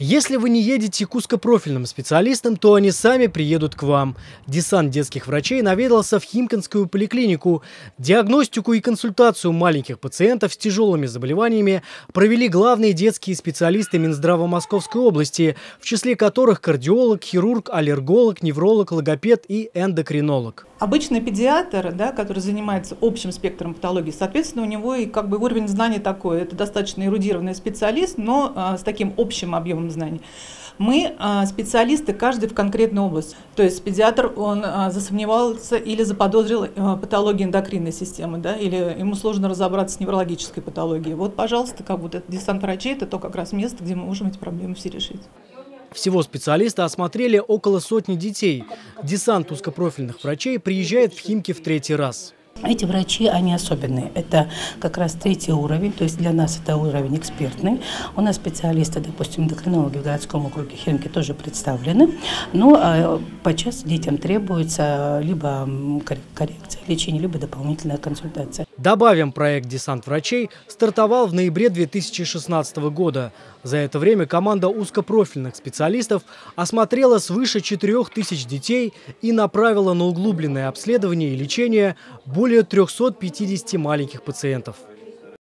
Если вы не едете к узкопрофильным специалистам, то они сами приедут к вам. Десант детских врачей наведался в Химкинскую поликлинику. Диагностику и консультацию маленьких пациентов с тяжелыми заболеваниями провели главные детские специалисты Минздрава Московской области, в числе которых кардиолог, хирург, аллерголог, невролог, логопед и эндокринолог. Обычный педиатр, который занимается общим спектром патологии, соответственно, у него и уровень знаний такой. Это достаточно эрудированный специалист, но с таким общим объемом знаний. Мы специалисты, каждый в конкретной области. То есть педиатр, он засомневался или заподозрил патологию эндокринной системы, или ему сложно разобраться с неврологической патологией. Вот, пожалуйста, этот десант врачей – это то как раз место, где мы можем эти проблемы все решить. Всего специалисты осмотрели около сотни детей. Десант узкопрофильных врачей приезжает в Химки в 3-й раз. Эти врачи, они особенные. Это как раз 3-й уровень, то есть для нас это уровень экспертный. У нас специалисты, допустим, эндокринологи в городском округе Химки тоже представлены. Но подчас детям требуется либо коррекция лечения, либо дополнительная консультация. Добавим, проект «Десант врачей» стартовал в ноябре 2016 года. За это время команда узкопрофильных специалистов осмотрела свыше 4000 детей и направила на углубленное обследование и лечение более 350 маленьких пациентов.